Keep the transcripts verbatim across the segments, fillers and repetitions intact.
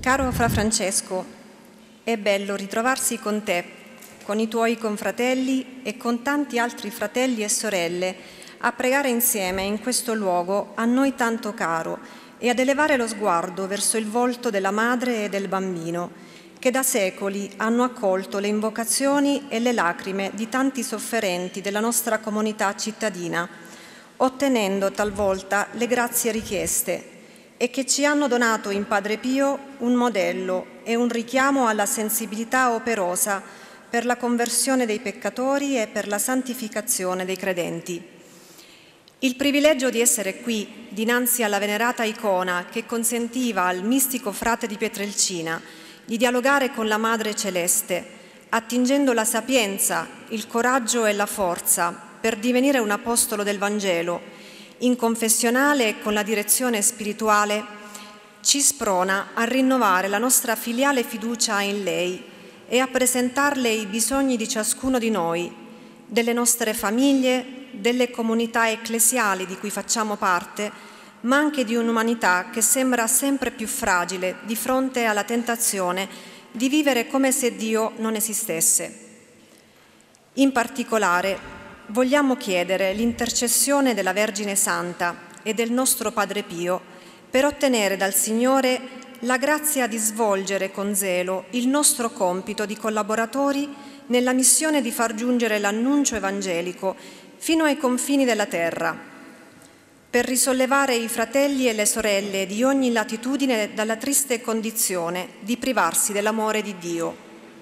Caro Fra Francesco, è bello ritrovarsi con te, con i tuoi confratelli e con tanti altri fratelli e sorelle a pregare insieme in questo luogo a noi tanto caro e ad elevare lo sguardo verso il volto della madre e del bambino, che da secoli hanno accolto le invocazioni e le lacrime di tanti sofferenti della nostra comunità cittadina, ottenendo talvolta le grazie richieste, e che ci hanno donato in Padre Pio un modello e un richiamo alla sensibilità operosa per la conversione dei peccatori e per la santificazione dei credenti. Il privilegio di essere qui, dinanzi alla venerata icona che consentiva al mistico frate di Pietrelcina di dialogare con la Madre Celeste, attingendo la sapienza, il coraggio e la forza per divenire un apostolo del Vangelo, in confessionale e con la direzione spirituale, ci sprona a rinnovare la nostra filiale fiducia in lei e a presentarle i bisogni di ciascuno di noi, delle nostre famiglie, delle comunità ecclesiali di cui facciamo parte, ma anche di un'umanità che sembra sempre più fragile di fronte alla tentazione di vivere come se Dio non esistesse. In particolare, vogliamo chiedere l'intercessione della Vergine Santa e del nostro Padre Pio per ottenere dal Signore la grazia di svolgere con zelo il nostro compito di collaboratori nella missione di far giungere l'annuncio evangelico fino ai confini della terra, per risollevare i fratelli e le sorelle di ogni latitudine dalla triste condizione di privarsi dell'amore di Dio.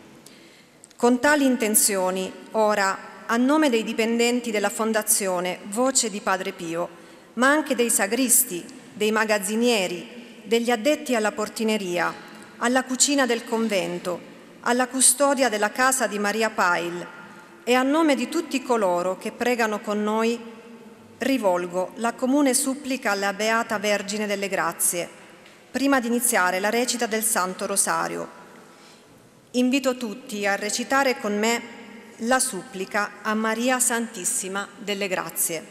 Con tali intenzioni, ora, a nome dei dipendenti della Fondazione Voce di Padre Pio, ma anche dei sagristi, dei magazzinieri, degli addetti alla portineria, alla cucina del convento, alla custodia della casa di Maria Pail e a nome di tutti coloro che pregano con noi, rivolgo la comune supplica alla Beata Vergine delle Grazie, prima di iniziare la recita del Santo Rosario. Invito tutti a recitare con me la supplica a Maria Santissima delle Grazie.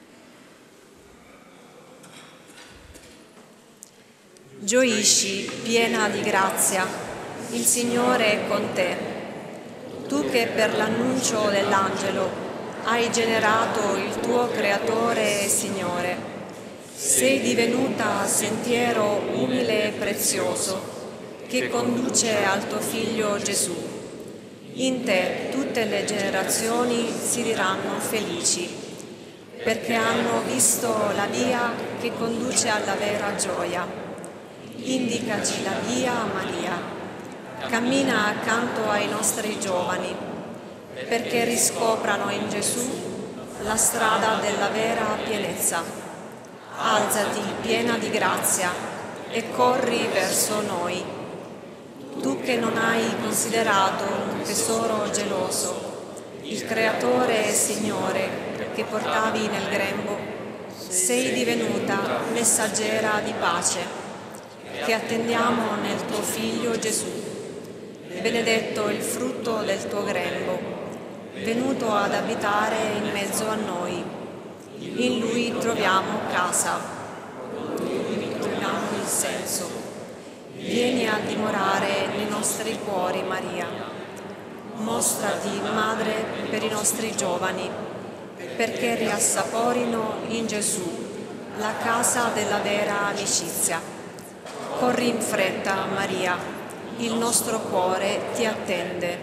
Gioisci, piena di grazia, il Signore è con te. Tu che per l'annuncio dell'angelo hai generato il tuo Creatore e Signore, sei divenuta sentiero umile e prezioso che conduce al tuo Figlio Gesù. In te tutte le generazioni si diranno felici, perché hanno visto la via che conduce alla vera gioia. Indicaci la via, Maria. Cammina accanto ai nostri giovani, perché riscoprano in Gesù la strada della vera pienezza. Alzati piena di grazia e corri verso noi. Tu che non hai considerato un tesoro geloso, il Creatore e Signore che portavi nel grembo, sei divenuta messaggera di pace, che attendiamo nel tuo Figlio Gesù. Benedetto il frutto del tuo grembo, venuto ad abitare in mezzo a noi. In Lui troviamo casa, in Lui troviamo il senso. Vieni a dimorare nei nostri cuori, Maria. Mostrati madre per i nostri giovani, perché riassaporino in Gesù la casa della vera amicizia. Corri in fretta, Maria, il nostro cuore ti attende.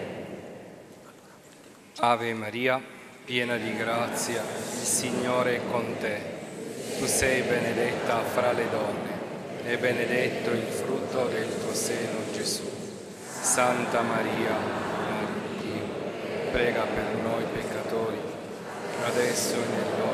Ave Maria, piena di grazia, il Signore è con te. Tu sei benedetta fra le donne e benedetto il frutto del tuo seno, Gesù. Santa Maria, Madre di Dio, prega per noi peccatori, adesso e nell'ora